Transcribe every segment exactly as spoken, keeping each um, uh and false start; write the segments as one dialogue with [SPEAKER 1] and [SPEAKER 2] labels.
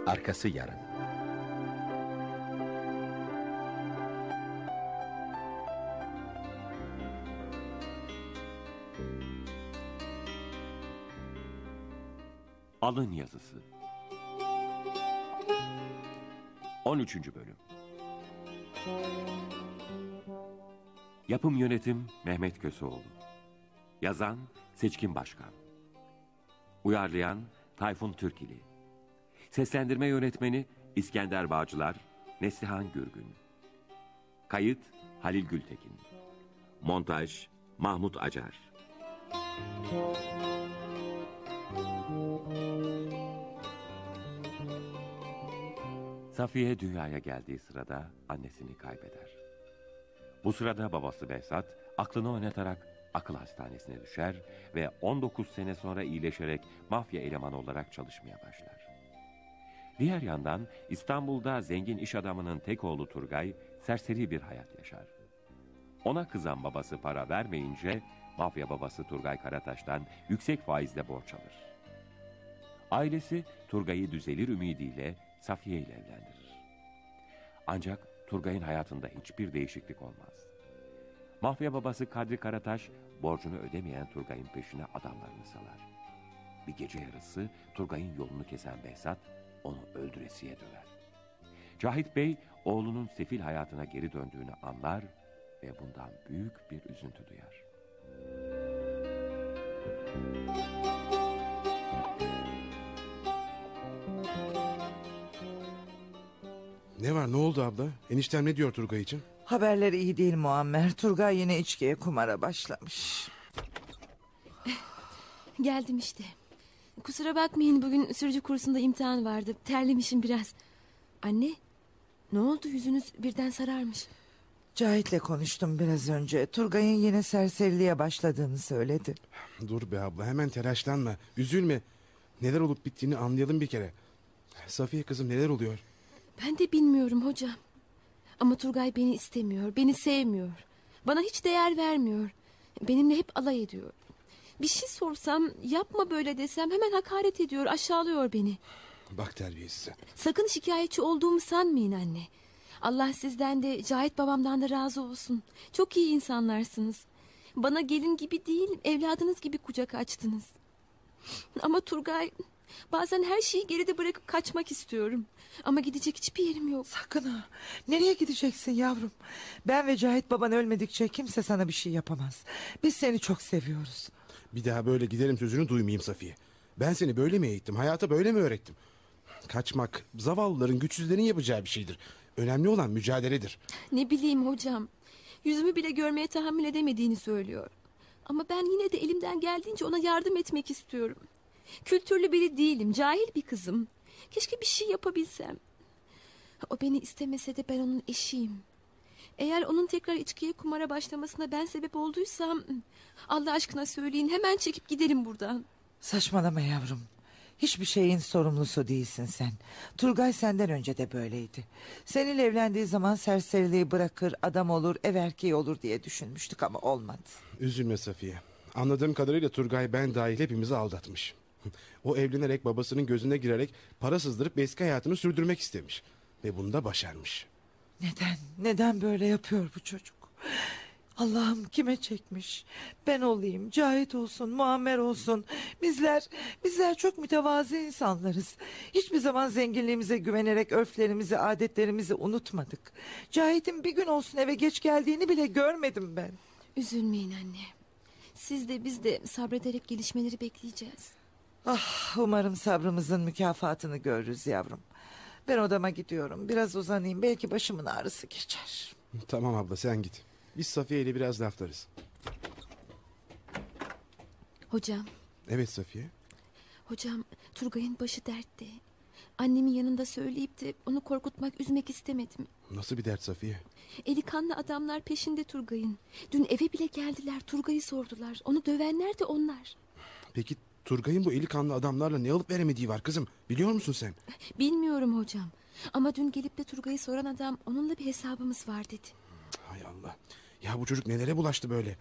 [SPEAKER 1] Arkası yarın.
[SPEAKER 2] Alın yazısı. on üçüncü bölüm. Yapım yönetim Mehmet Köseoğlu. Yazan Seçkin Başkan. Uyarlayan Tayfun Türkili. Seslendirme yönetmeni İskender Bağcılar, Neslihan Gürgün. Kayıt Halil Gültekin. Montaj Mahmut Acar. Safiye dünyaya geldiği sırada annesini kaybeder. Bu sırada babası Behzat aklını oynatarak akıl hastanesine düşer ve on dokuz sene sonra iyileşerek mafya elemanı olarak çalışmaya başlar. Diğer yandan İstanbul'da zengin iş adamının tek oğlu Turgay serseri bir hayat yaşar. Ona kızan babası para vermeyince mafya babası Turgay Karataş'tan yüksek faizle borç alır. Ailesi Turgay'ı düzelir ümidiyle Safiye ile evlendirir. Ancak Turgay'ın hayatında hiçbir değişiklik olmaz. Mafya babası Kadri Karataş borcunu ödemeyen Turgay'ın peşine adamlarını salar. Bir gece yarısı Turgay'ın yolunu kesen Behzat onu öldüresiye döver. Cahit Bey oğlunun sefil hayatına geri döndüğünü anlar ve bundan büyük bir üzüntü duyar.
[SPEAKER 3] Ne var, ne oldu abla? Eniştem ne diyor Turgay için?
[SPEAKER 4] Haberleri iyi değil Muammer. Turgay yine içkiye, kumara başlamış.
[SPEAKER 5] Geldim işte. Kusura bakmayın, bugün sürücü kursunda imtihan vardı. Terlemişim biraz. Anne, ne oldu, yüzünüz birden sararmış?
[SPEAKER 4] Cahit'le konuştum biraz önce. Turgay'ın yine serseriliğe başladığını söyledi.
[SPEAKER 3] Dur be abla, hemen telaşlanma, üzülme. Neler olup bittiğini anlayalım bir kere. Safiye kızım, neler oluyor?
[SPEAKER 5] Ben de bilmiyorum hocam. Ama Turgay beni istemiyor, beni sevmiyor. Bana hiç değer vermiyor. Benimle hep alay ediyor. Bir şey sorsam, yapma böyle desem hemen hakaret ediyor, aşağılıyor beni.
[SPEAKER 3] Bak terbiyesiz.
[SPEAKER 5] Sakın şikayetçi olduğumu sanmayın anne. Allah sizden de Cahit babamdan da razı olsun. Çok iyi insanlarsınız. Bana gelin gibi değil, evladınız gibi kucak açtınız. Ama Turgay, bazen her şeyi geride bırakıp kaçmak istiyorum. Ama gidecek hiçbir yerim yok.
[SPEAKER 4] Sakın ha. Nereye gideceksin yavrum? Ben ve Cahit baban ölmedikçe kimse sana bir şey yapamaz. Biz seni çok seviyoruz.
[SPEAKER 3] Bir daha böyle giderim sözünü duymayayım Safiye. Ben seni böyle mi eğittim, hayata böyle mi öğrettim? Kaçmak zavallıların, güçsüzlerin yapacağı bir şeydir. Önemli olan mücadeledir.
[SPEAKER 5] Ne bileyim hocam. Yüzümü bile görmeye tahammül edemediğini söylüyor. Ama ben yine de elimden geldiğince ona yardım etmek istiyorum. Kültürlü biri değilim, cahil bir kızım. Keşke bir şey yapabilsem. O beni istemese de ben onun eşiyim. Eğer onun tekrar içkiye, kumara başlamasına ben sebep olduysam, Allah aşkına söyleyin, hemen çekip gidelim buradan.
[SPEAKER 4] Saçmalama yavrum. Hiçbir şeyin sorumlusu değilsin sen. Turgay senden önce de böyleydi. Seninle evlendiği zaman serseriliği bırakır, adam olur, ev erkeği olur diye düşünmüştük ama olmadı.
[SPEAKER 3] Üzülme Safiye. Anladığım kadarıyla Turgay ben dahil hepimizi aldatmış. O evlenerek, babasının gözüne girerek para sızdırıp eski hayatını sürdürmek istemiş. Ve bunu da başarmış.
[SPEAKER 4] Neden? Neden böyle yapıyor bu çocuk? Allah'ım kime çekmiş? Ben olayım, Cahit olsun, Muammer olsun. Bizler, bizler çok mütevazı insanlarız. Hiçbir zaman zenginliğimize güvenerek örflerimizi, adetlerimizi unutmadık. Cahit'in bir gün olsun eve geç geldiğini bile görmedim ben.
[SPEAKER 5] Üzülmeyin anne. Siz de biz de sabrederek gelişmeleri bekleyeceğiz.
[SPEAKER 4] Ah, umarım sabrımızın mükafatını görürüz yavrum. Ben odama gidiyorum. Biraz uzanayım. Belki başımın ağrısı geçer.
[SPEAKER 3] Tamam abla, sen git. Biz Safiye ile biraz laflarız.
[SPEAKER 5] Hocam.
[SPEAKER 3] Evet Safiye.
[SPEAKER 5] Hocam, Turgay'ın başı dertte. Annemin yanında söyleyip de onu korkutmak, üzmek istemedim.
[SPEAKER 3] Nasıl bir dert Safiye?
[SPEAKER 5] Eli kanlı adamlar peşinde Turgay'ın. Dün eve bile geldiler, Turgay'ı sordular. Onu dövenler de onlar.
[SPEAKER 3] Peki Turgay'ın bu eli kanlı adamlarla ne alıp veremediği var kızım, biliyor musun sen?
[SPEAKER 5] Bilmiyorum hocam. Ama dün gelip de Turgay'ı soran adam, onunla bir hesabımız var dedi.
[SPEAKER 3] Hay Allah. Ya bu çocuk nelere bulaştı böyle?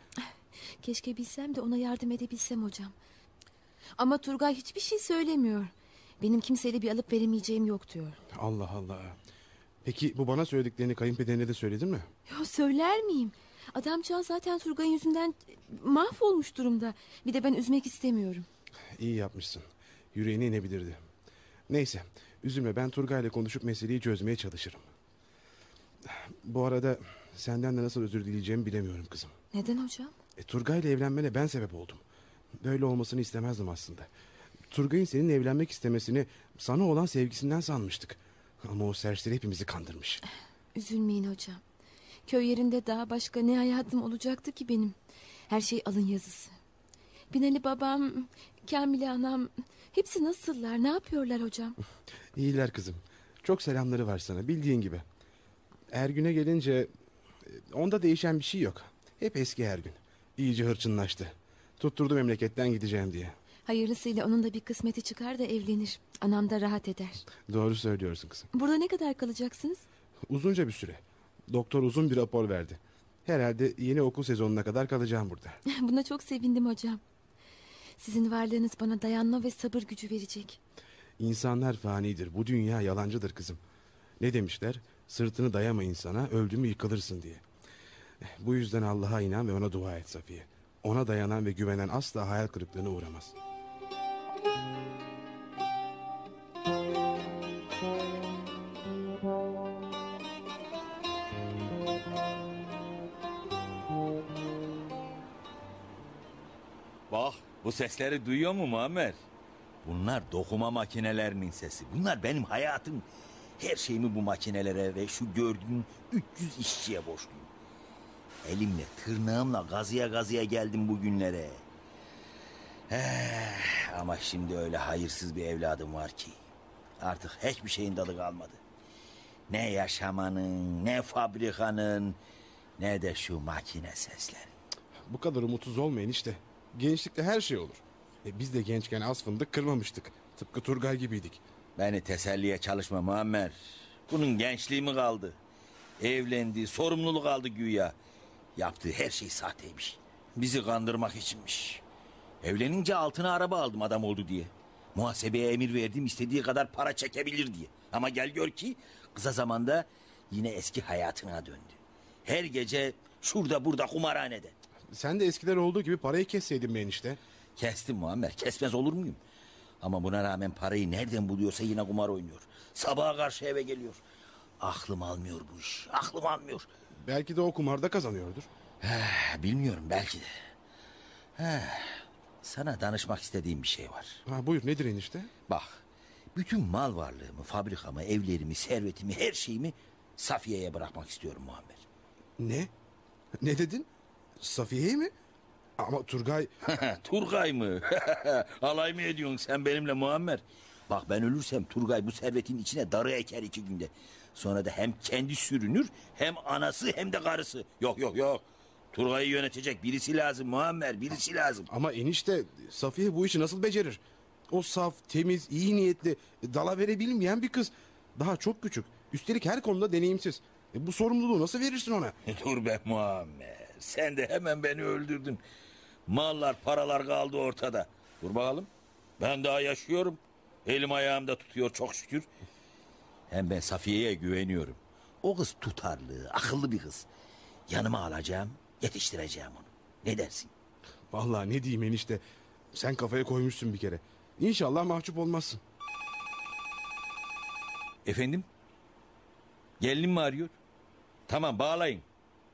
[SPEAKER 5] Keşke bilsem de ona yardım edebilsem hocam. Ama Turgay hiçbir şey söylemiyor. Benim kimseyle bir alıp veremeyeceğim yok diyor.
[SPEAKER 3] Allah Allah. Peki bu bana söylediklerini kayınpederine de söyledin mi?
[SPEAKER 5] Ya söyler miyim? Adamcağız zaten Turgay'ın yüzünden mahvolmuş durumda. Bir de ben üzmek istemiyorum.
[SPEAKER 3] İyi yapmışsın. Yüreğine inebilirdi. Neyse, üzülme, ben Turgay'la konuşup meseleyi çözmeye çalışırım. Bu arada senden de nasıl özür dileyeceğimi bilemiyorum kızım.
[SPEAKER 5] Neden hocam?
[SPEAKER 3] E, Turgay'la evlenmene ben sebep oldum. Böyle olmasını istemezdim aslında. Turgay'ın seninle evlenmek istemesini sana olan sevgisinden sanmıştık. Ama o serseri hepimizi kandırmış.
[SPEAKER 5] Üzülmeyin hocam. Köy yerinde daha başka ne hayatım olacaktı ki benim? Her şey alın yazısı. Binali babam, Kamile anam, hepsi nasıllar, ne yapıyorlar hocam?
[SPEAKER 3] İyiler kızım. Çok selamları var sana, bildiğin gibi. Ergün'e gelince onda değişen bir şey yok. Hep eski Ergün. İyice hırçınlaştı. Tutturdu memleketten gideceğim diye.
[SPEAKER 5] Hayırlısıyla onun da bir kısmeti çıkar da evlenir. Anam da rahat eder.
[SPEAKER 3] Doğru söylüyorsun kızım.
[SPEAKER 5] Burada ne kadar kalacaksınız?
[SPEAKER 3] Uzunca bir süre. Doktor uzun bir rapor verdi. Herhalde yeni okul sezonuna kadar kalacağım burada.
[SPEAKER 5] Buna çok sevindim hocam. Sizin varlığınız bana dayanma ve sabır gücü verecek.
[SPEAKER 3] İnsanlar fanidir. Bu dünya yalancıdır kızım. Ne demişler? Sırtını dayama insana, öldü mü yıkılırsın diye. Bu yüzden Allah'a inan ve ona dua et Safiye. Ona dayanan ve güvenen asla hayal kırıklığına uğramaz.
[SPEAKER 1] Bak, bu sesleri duyuyor mu Muammer? Bunlar dokuma makinelerinin sesi. Bunlar benim hayatım. Her şeyimi bu makinelere ve şu gördüğün üç yüz işçiye borçluyum. Elimle, tırnağımla gazıya gazıya geldim bugünlere. Eh, ama şimdi öyle hayırsız bir evladım var ki artık hiçbir şeyin tadı kalmadı. Ne yaşamanın, ne fabrikanın, ne de şu makine sesleri.
[SPEAKER 3] Bu kadar umutsuz olmayın işte. Gençlikte her şey olur. E biz de gençken az fındık kırmamıştık. Tıpkı Turgay gibiydik.
[SPEAKER 1] Beni teselliye çalışma Muammer. Bunun gençliği mi kaldı? Evlendi, sorumluluk aldı güya. Yaptığı her şey sahteymiş. Bizi kandırmak içinmiş. Evlenince altına araba aldım adam oldu diye. Muhasebeye emir verdim, istediği kadar para çekebilir diye. Ama gel gör ki kısa zamanda yine eski hayatına döndü. Her gece şurada burada kumarhanede.
[SPEAKER 3] Sen de eskiler olduğu gibi parayı kesseydin be enişte.
[SPEAKER 1] Kestim Muammer, kesmez olur muyum? Ama buna rağmen parayı nereden buluyorsa yine kumar oynuyor. Sabaha karşı eve geliyor. Aklım almıyor bu iş, aklım almıyor.
[SPEAKER 3] Belki de o kumarda kazanıyordur.
[SPEAKER 1] Heh, bilmiyorum, belki de. Heh, sana danışmak istediğim bir şey var.
[SPEAKER 3] Ha, buyur, nedir enişte?
[SPEAKER 1] Bak, bütün mal varlığımı, fabrikamı, evlerimi, servetimi, her şeyimi Safiye'ye bırakmak istiyorum Muammer.
[SPEAKER 3] Ne? Ne dedin? Safiye'ye mi? Ama Turgay...
[SPEAKER 1] Turgay mı? Alay mı ediyorsun sen benimle Muammer? Bak ben ölürsem Turgay bu servetin içine darı eker iki günde. Sonra da hem kendi sürünür, hem anası hem de karısı. Yok yok yok. Turgay'ı yönetecek birisi lazım Muammer, birisi lazım.
[SPEAKER 3] Ama enişte, Safiye bu işi nasıl becerir? O saf, temiz, iyi niyetli, dalavere bilmeyen bir kız. Daha çok küçük. Üstelik her konuda deneyimsiz. E, bu sorumluluğu nasıl verirsin ona?
[SPEAKER 1] Dur be Muammer. Sen de hemen beni öldürdün. Mallar, paralar kaldı ortada. Dur bakalım. Ben daha yaşıyorum. Elim ayağımda tutuyor çok şükür. Hem ben Safiye'ye güveniyorum. O kız tutarlı, akıllı bir kız. Yanıma alacağım, yetiştireceğim onu. Ne dersin?
[SPEAKER 3] Vallahi ne diyeyim enişte. Sen kafaya koymuşsun bir kere. İnşallah mahcup olmazsın.
[SPEAKER 1] Efendim? Gelinim mi arıyor? Tamam, bağlayın.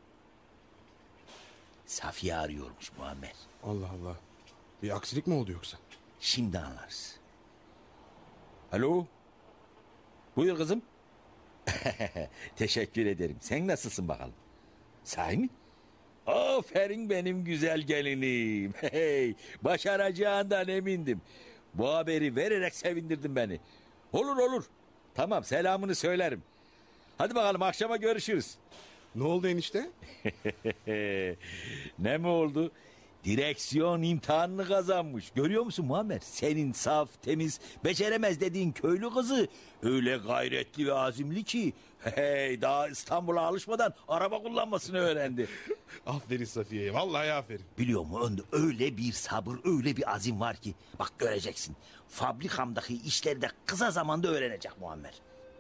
[SPEAKER 1] Safiye arıyormuş Muammer.
[SPEAKER 3] Allah Allah. Bir aksilik mi oldu yoksa?
[SPEAKER 1] Şimdi anlarız. Alo? Buyur kızım. Teşekkür ederim. Sen nasılsın bakalım? Sahi mi? Aferin benim güzel gelinim. Hey, başaracağından emindim. Bu haberi vererek sevindirdin beni. Olur olur. Tamam, selamını söylerim. Hadi bakalım, akşama görüşürüz.
[SPEAKER 3] Ne oldu enişte?
[SPEAKER 1] Ne mi oldu? Direksiyon imtihanını kazanmış. Görüyor musun Muammer? Senin saf, temiz, beceremez dediğin köylü kızı öyle gayretli ve azimli ki hey daha İstanbul'a alışmadan araba kullanmasını öğrendi.
[SPEAKER 3] Aferin Safiye'ye, vallahi aferin.
[SPEAKER 1] Biliyor musun? Öyle bir sabır, öyle bir azim var ki bak göreceksin. Fabrikamdaki işleri de kısa zamanda öğrenecek Muammer.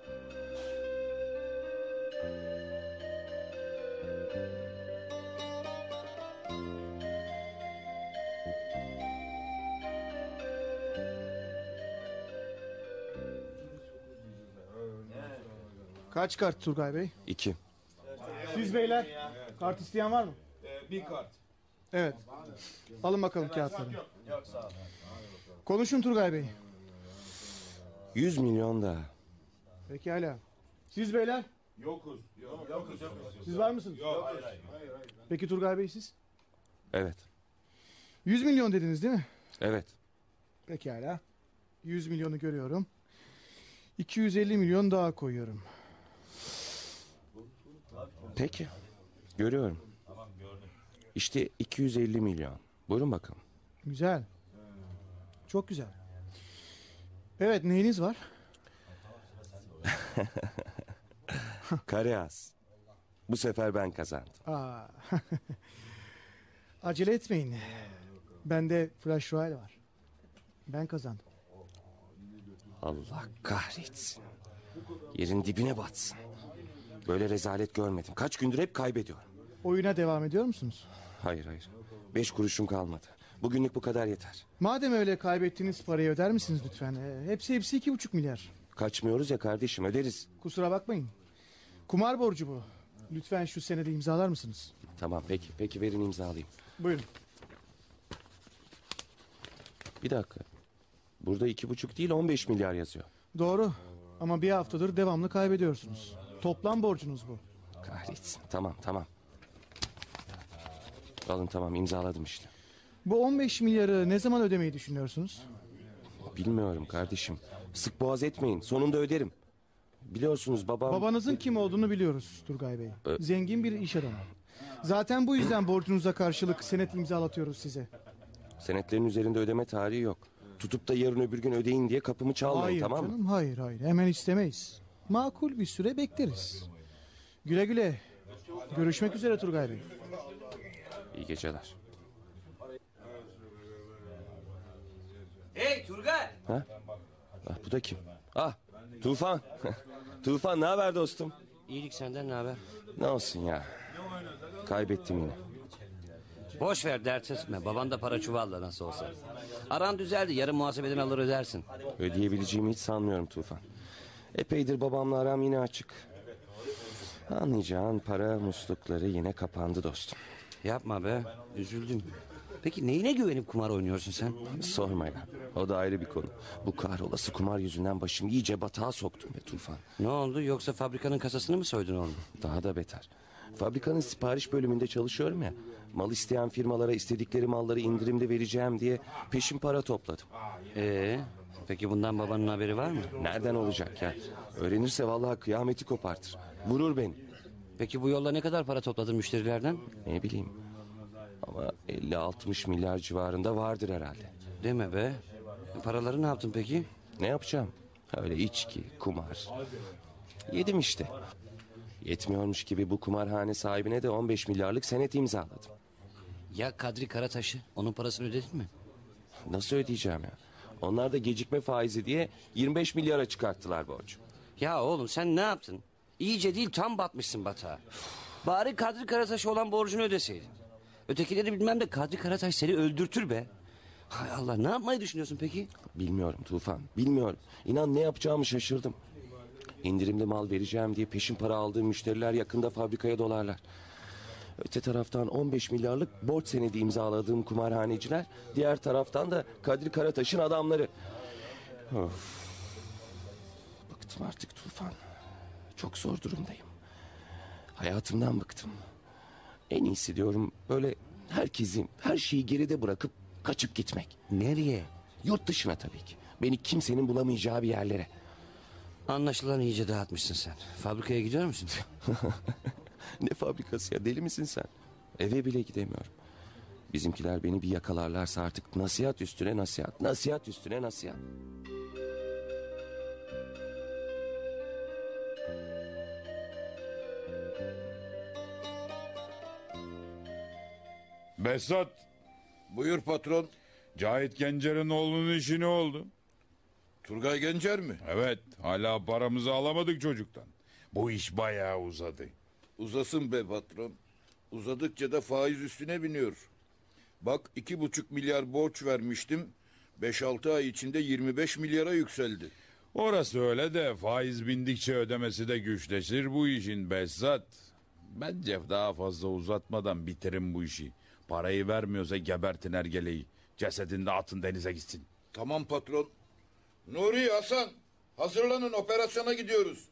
[SPEAKER 6] Kaç kart Turgay Bey?
[SPEAKER 2] İki.
[SPEAKER 6] Siz beyler kart isteyen var mı?
[SPEAKER 3] Bir kart.
[SPEAKER 6] Evet. Alın bakalım kağıtları. Konuşun Turgay Bey.
[SPEAKER 2] Yüz milyon daha.
[SPEAKER 6] Pekala. Siz beyler?
[SPEAKER 3] Yokuz. Yok, yokuz, yokuz.
[SPEAKER 6] Siz var mısınız?
[SPEAKER 3] Yok.
[SPEAKER 6] Peki Turgay Bey siz?
[SPEAKER 2] Evet.
[SPEAKER 6] Yüz milyon dediniz değil mi?
[SPEAKER 2] Evet.
[SPEAKER 6] Pekala. Yüz milyonu görüyorum. İki yüz elli milyon daha koyuyorum.
[SPEAKER 2] Peki. Görüyorum. İşte iki yüz elli milyon. Buyurun bakalım.
[SPEAKER 6] Güzel. Çok güzel. Evet, neyiniz var?
[SPEAKER 2] Kareas. Bu sefer ben kazandım.
[SPEAKER 6] Aa. Acele etmeyin. Bende Flash Royale var. Ben kazandım.
[SPEAKER 2] Allah kahretsin. Yerin dibine batsın. Böyle rezalet görmedim. Kaç gündür hep kaybediyorum.
[SPEAKER 6] Oyuna devam ediyor musunuz?
[SPEAKER 2] Hayır hayır. Beş kuruşum kalmadı. Bugünlük bu kadar yeter.
[SPEAKER 6] Madem öyle, kaybettiğiniz parayı öder misiniz lütfen? Ee, hepsi hepsi iki buçuk milyar.
[SPEAKER 2] Kaçmıyoruz ya kardeşim, öderiz.
[SPEAKER 6] Kusura bakmayın. Kumar borcu bu. Lütfen şu senede imzalar mısınız?
[SPEAKER 2] Tamam peki. Peki verin imzalayayım.
[SPEAKER 6] Buyurun.
[SPEAKER 2] Bir dakika. Burada iki buçuk değil on beş milyar yazıyor.
[SPEAKER 6] Doğru. Ama bir haftadır devamlı kaybediyorsunuz. Toplam borcunuz bu.
[SPEAKER 2] Kahretsin. Tamam tamam. Alın tamam, imzaladım işte.
[SPEAKER 6] Bu on beş milyarı ne zaman ödemeyi düşünüyorsunuz?
[SPEAKER 2] Bilmiyorum kardeşim. Sık boğaz etmeyin. Sonunda öderim. Biliyorsunuz babam...
[SPEAKER 6] Babanızın kim olduğunu biliyoruz Turgay Bey. Zengin bir iş adamı. Zaten bu yüzden borcunuza karşılık senet imzalatıyoruz size.
[SPEAKER 2] Senetlerin üzerinde ödeme tarihi yok. Tutup da yarın öbür gün ödeyin diye kapımı çalmayın,
[SPEAKER 6] Hayır
[SPEAKER 2] tamam mı?
[SPEAKER 6] canım, hayır hayır, hemen istemeyiz. Makul bir süre bekleriz. Güle güle. Görüşmek üzere Turgay Bey.
[SPEAKER 2] İyi geceler.
[SPEAKER 7] Hey Turgay.
[SPEAKER 2] Ha? Ah, bu da kim? Ah, Tufan. Tufan, ne haber dostum?
[SPEAKER 7] İyilik, senden ne haber?
[SPEAKER 2] Ne olsun ya. Kaybettim yine.
[SPEAKER 7] Boş ver, dert etme. Baban da para çuvalla nasıl olsa. Aran düzeldi, yarın muhasebeden alır ödersin.
[SPEAKER 2] Ödeyebileceğimi hiç sanmıyorum Tufan. Epeydir babamla aram yine açık. Anlayacağın para muslukları yine kapandı dostum.
[SPEAKER 7] Yapma be, üzüldüm. Peki neyine güvenip kumar oynuyorsun sen?
[SPEAKER 2] Sorma ya. O da ayrı bir konu. Bu kahrolası kumar yüzünden başımı iyice batağa soktum be Tufan.
[SPEAKER 7] Ne oldu, yoksa fabrikanın kasasını mı soydun oğlum?
[SPEAKER 2] Daha da beter. Fabrikanın sipariş bölümünde çalışıyorum ya. Mal isteyen firmalara istedikleri malları indirimde vereceğim diye peşin para topladım.
[SPEAKER 7] Ee, peki bundan babanın haberi var mı?
[SPEAKER 2] Nereden olacak ya? Öğrenirse vallahi kıyameti kopartır. Vurur beni.
[SPEAKER 7] Peki bu yolla ne kadar para topladın müşterilerden?
[SPEAKER 2] Ne bileyim. Ama elli altmış milyar civarında vardır herhalde.
[SPEAKER 7] Deme be. Paraları ne yaptın peki?
[SPEAKER 2] Ne yapacağım? Öyle içki, kumar. Yedim işte. Yetmiyormuş gibi bu kumarhane sahibine de on beş milyarlık senet imzaladım.
[SPEAKER 7] Ya Kadri Karataş'ı, onun parasını ödedin mi?
[SPEAKER 2] Nasıl ödeyeceğim ya? Onlar da gecikme faizi diye yirmi beş milyara çıkarttılar borcu.
[SPEAKER 7] Ya oğlum sen ne yaptın? İyice değil, tam batmışsın batağa. Bari Kadri Karataş'a olan borcunu ödeseydin. Ötekileri bilmem de Kadri Karataş seni öldürtür be. Hay Allah, ne yapmayı düşünüyorsun peki?
[SPEAKER 2] Bilmiyorum Tufan, bilmiyorum. İnan ne yapacağımı şaşırdım. İndirimli mal vereceğim diye peşin para aldığım müşteriler yakında fabrikaya dolarlar. Öte taraftan on beş milyarlık borç senedi imzaladığım kumarhaneciler, diğer taraftan da Kadri Karataş'ın adamları. Of. Bıktım artık Tufan. Çok zor durumdayım. Hayatımdan bıktım. En iyisi diyorum böyle herkesi, her şeyi geride bırakıp kaçıp gitmek.
[SPEAKER 7] Nereye?
[SPEAKER 2] Yurt dışına tabii ki. Beni kimsenin bulamayacağı bir yerlere.
[SPEAKER 7] Anlaşılan iyice dağıtmışsın sen. Fabrikaya gidiyor musun?
[SPEAKER 2] Ne fabrikası ya, deli misin sen? Eve bile gidemiyorum.
[SPEAKER 7] Bizimkiler beni bir yakalarlarsa artık nasihat üstüne nasihat, nasihat üstüne nasihat.
[SPEAKER 8] Behzat,
[SPEAKER 1] Buyur patron.
[SPEAKER 8] Cahit Gencer'in oğlunun işi ne oldu?
[SPEAKER 1] Turgay Gencer mi?
[SPEAKER 8] Evet, hala paramızı alamadık çocuktan. Bu iş bayağı uzadı.
[SPEAKER 1] Uzasın be patron. Uzadıkça da faiz üstüne biniyor. Bak iki buçuk milyar borç vermiştim. Beş altı ay içinde yirmi beş milyara yükseldi.
[SPEAKER 8] Orası öyle de faiz bindikçe ödemesi de güçleşir bu işin Behzat. Bence daha fazla uzatmadan bitirin bu işi. Parayı vermiyorsa gebertin ergeleyi. Cesedini de atın denize gitsin.
[SPEAKER 1] Tamam patron. Nuri, Hasan, hazırlanın, operasyona gidiyoruz.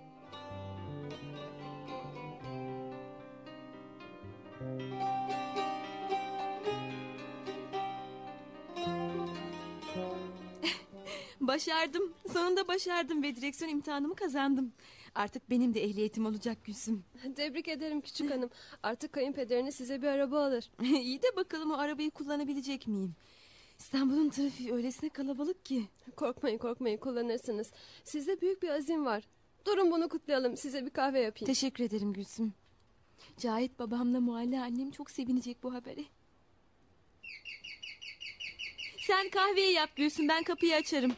[SPEAKER 5] Başardım. Sonunda başardım ve direksiyon imtihanımı kazandım. Artık benim de ehliyetim olacak Gülsüm.
[SPEAKER 9] Tebrik ederim küçük hanım. Artık kayınpederiniz size bir araba alır.
[SPEAKER 5] İyi de bakalım o arabayı kullanabilecek miyim? İstanbul'un trafiği öylesine kalabalık ki.
[SPEAKER 9] Korkmayın korkmayın, kullanırsınız. Sizde büyük bir azim var. Durun bunu kutlayalım, size bir kahve yapayım.
[SPEAKER 5] Teşekkür ederim Gülsüm. Cahit babamla Muhalle annem çok sevinecek bu habere. Sen kahveyi yap Gülsüm, ben kapıyı açarım.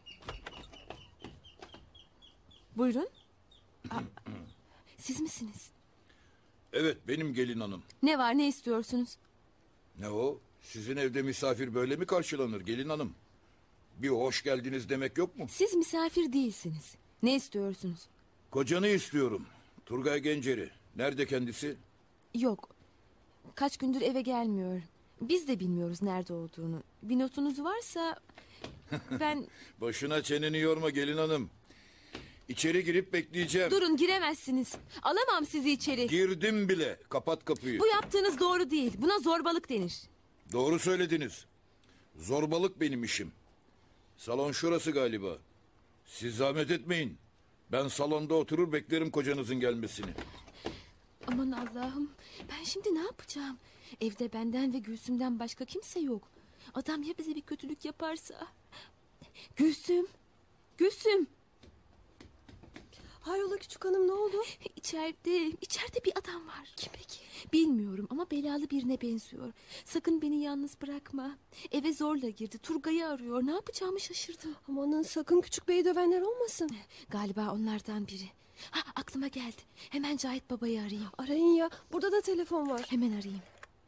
[SPEAKER 5] Buyurun. Aa, siz misiniz?
[SPEAKER 1] Evet, benim gelin hanım.
[SPEAKER 5] Ne var, ne istiyorsunuz?
[SPEAKER 1] Ne o? Sizin evde misafir böyle mi karşılanır gelin hanım? Bir hoş geldiniz demek yok mu?
[SPEAKER 5] Siz misafir değilsiniz. Ne istiyorsunuz?
[SPEAKER 1] Kocanı istiyorum. Turgay Gencer'i. Nerede kendisi?
[SPEAKER 5] Yok. Kaç gündür eve gelmiyor. Biz de bilmiyoruz nerede olduğunu. Bir notunuz varsa ben...
[SPEAKER 1] Boşuna çeneni yorma gelin hanım. İçeri girip bekleyeceğim.
[SPEAKER 5] Durun, giremezsiniz. Alamam sizi içeri.
[SPEAKER 1] Girdim bile. Kapat kapıyı.
[SPEAKER 5] Bu yaptığınız doğru değil. Buna zorbalık denir.
[SPEAKER 1] Doğru söylediniz. Zorbalık benim işim. Salon şurası galiba. Siz zahmet etmeyin. Ben salonda oturur beklerim kocanızın gelmesini.
[SPEAKER 5] Aman Allah'ım. Ben şimdi ne yapacağım? Evde benden ve Gülsüm'den başka kimse yok. Adam ya bize bir kötülük yaparsa? Gülsüm. Gülsüm.
[SPEAKER 9] Hayrola küçük hanım, ne oldu?
[SPEAKER 5] İçeride, içeride bir adam var. Kim peki? Bilmiyorum ama belalı birine benziyor. Sakın beni yalnız bırakma. Eve zorla girdi. Turgay'ı arıyor. Ne yapacağımı şaşırdım.
[SPEAKER 9] Amanın, sakın küçük beyi dövenler olmasın.
[SPEAKER 5] Galiba onlardan biri. Ha, aklıma geldi. Hemen Cahit babayı arayayım.
[SPEAKER 9] Arayın ya. Burada da telefon var.
[SPEAKER 5] Hemen arayayım.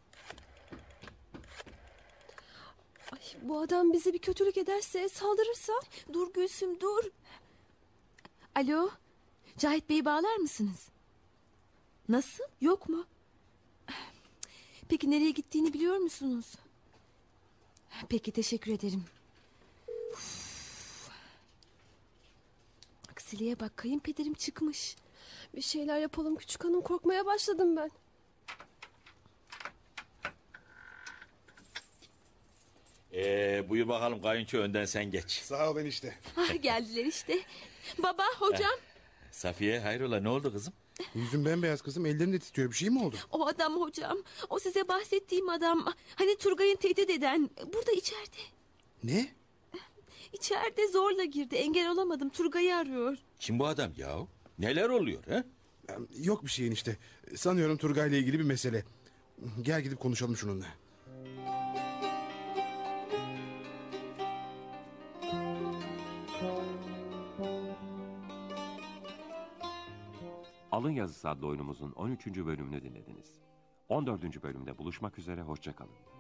[SPEAKER 9] Ay, bu adam bize bir kötülük ederse, saldırırsa?
[SPEAKER 5] Dur Gülsüm, dur. Alo. Cahit Bey'i bağlar mısınız? Nasıl? Yok mu? Peki nereye gittiğini biliyor musunuz? Peki, teşekkür ederim. Uf. Aksiliğe bak, kayınpederim çıkmış.
[SPEAKER 9] Bir şeyler yapalım küçük hanım, korkmaya başladım ben.
[SPEAKER 1] Ee, buyur bakalım kayınço, önden sen geç.
[SPEAKER 3] Sağ ol enişte.
[SPEAKER 5] Ah, geldiler işte. Baba, hocam.
[SPEAKER 1] Safiye, hayrola, ne oldu kızım?
[SPEAKER 3] Yüzün bembeyaz kızım, ellerin de titriyor, bir şey mi oldu?
[SPEAKER 5] O adam hocam. O size bahsettiğim adam. Hani Turgay'ın tehdit eden. Burada içeride.
[SPEAKER 3] Ne?
[SPEAKER 5] İçeride zorla girdi. Engel olamadım. Turgay'ı arıyor.
[SPEAKER 1] Kim bu adam ya? Neler oluyor ha?
[SPEAKER 3] Yok bir şey enişte. Sanıyorum Turgay'la ilgili bir mesele. Gel gidip konuşalım şununla.
[SPEAKER 2] Alın Yazısı adlı oyunumuzun on üçüncü bölümünü dinlediniz. on dördüncü bölümde buluşmak üzere, hoşça kalın.